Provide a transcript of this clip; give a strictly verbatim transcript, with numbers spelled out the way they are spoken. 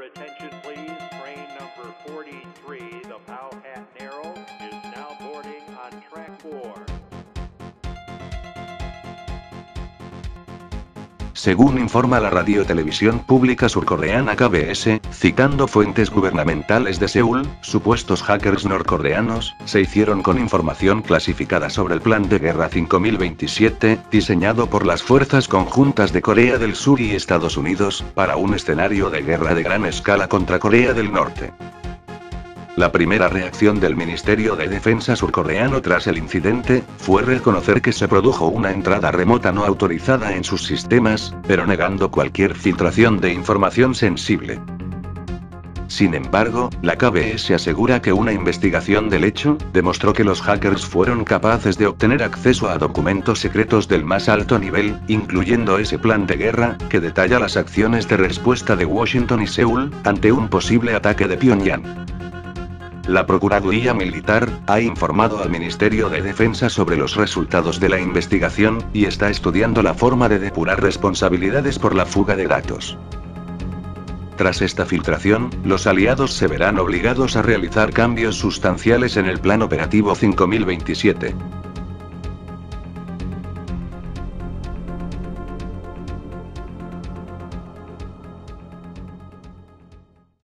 attention, please. Train number forty-three, the Powhatan Arrow, is now boarding on track four. Según informa la radiotelevisión pública surcoreana K B S, citando fuentes gubernamentales de Seúl, supuestos hackers norcoreanos se hicieron con información clasificada sobre el Plan de Guerra cinco mil veintisiete, diseñado por las Fuerzas Conjuntas de Corea del Sur y Estados Unidos, para un escenario de guerra de gran escala contra Corea del Norte. La primera reacción del Ministerio de Defensa surcoreano tras el incidente fue reconocer que se produjo una entrada remota no autorizada en sus sistemas, pero negando cualquier filtración de información sensible. Sin embargo, la K B S asegura que una investigación del hecho demostró que los hackers fueron capaces de obtener acceso a documentos secretos del más alto nivel, incluyendo ese plan de guerra, que detalla las acciones de respuesta de Washington y Seúl ante un posible ataque de Pyongyang. La Procuraduría Militar ha informado al Ministerio de Defensa sobre los resultados de la investigación, y está estudiando la forma de depurar responsabilidades por la fuga de datos. Tras esta filtración, los aliados se verán obligados a realizar cambios sustanciales en el Plan Operativo cinco mil veintisiete.